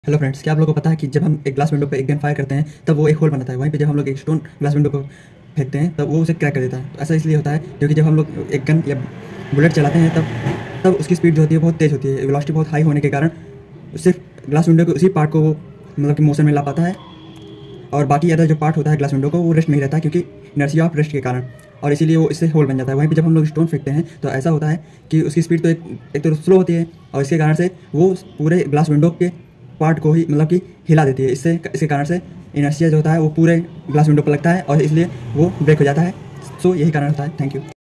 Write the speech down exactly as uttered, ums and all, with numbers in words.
Hello friends, क्या आप लोगों को पता है कि जब हम एक ग्लास विंडो पे एक गन फायर करते हैं तब वो एक होल बनाता है। वहीं पे जब हम लोग एक स्टोन ग्लास विंडो को फेंकते हैं तब वो उसे क्रैक कर देता है। तो ऐसा इसलिए होता है क्योंकि जब हम लोग एक गन या बुलेट चलाते हैं तब तब उसकी स्पीड जो होती है बहुत तेज़ होती है। वेलोसिटी बहुत हाई होने के कारण सिर्फ ग्लास विंडो के उसी पार्ट को वो मतलब कि मोशन में ला पाता है, और बाकी अदर जो पार्ट होता है ग्लास विंडो को वो रेस्ट नहीं रहता क्योंकि इनर्शिया ऑफ रेस्ट के कारण, और इसीलिए वो इससे होल बन जाता है। वहीं पे जब हम लोग स्टोन फेंकते हैं तो ऐसा होता है कि उसकी स्पीड तो एक एक तो स्लो होती है, और इसके कारण से वो पूरे ग्लास विंडो के पार्ट को ही मतलब कि हिला देती है। इससे इसके कारण से इनर्शिया जो होता है वो पूरे ग्लास विंडो पर लगता है और इसलिए वो ब्रेक हो जाता है। सो यही कारण होता है। Thank you.